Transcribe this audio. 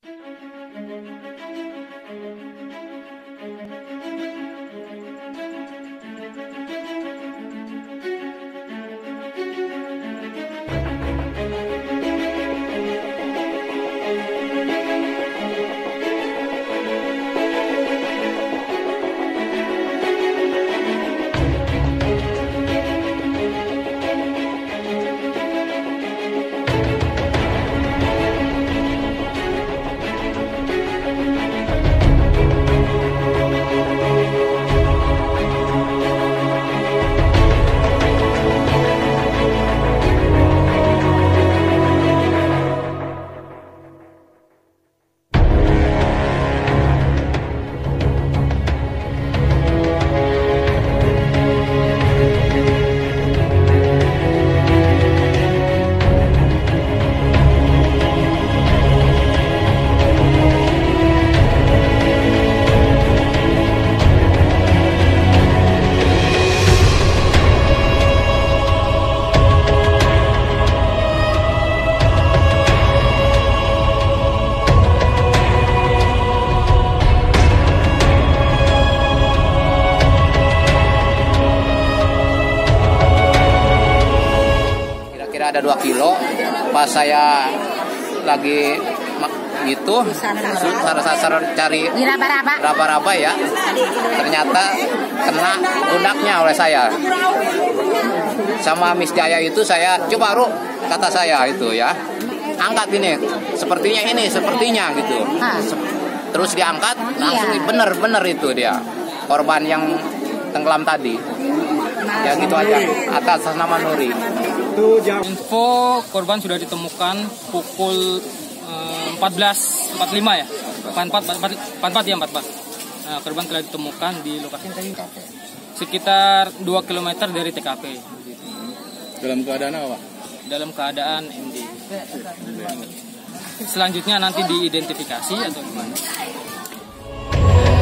Ada 2 kilo, pas saya lagi gitu sasar cari raba-raba ya, ternyata kena pundaknya oleh saya sama Miss Jaya. Itu saya coba kata saya itu ya, angkat ini sepertinya gitu, terus diangkat langsung bener itu dia korban yang tenggelam tadi ya, gitu aja atas nama Nuri. Info korban sudah ditemukan pukul 14.45 ya, 44 ya, 44. Nah, korban telah ditemukan di lokasi sekitar 2 km dari TKP. Dalam keadaan apa? Dalam keadaan MD. Selanjutnya nanti diidentifikasi atau gimana?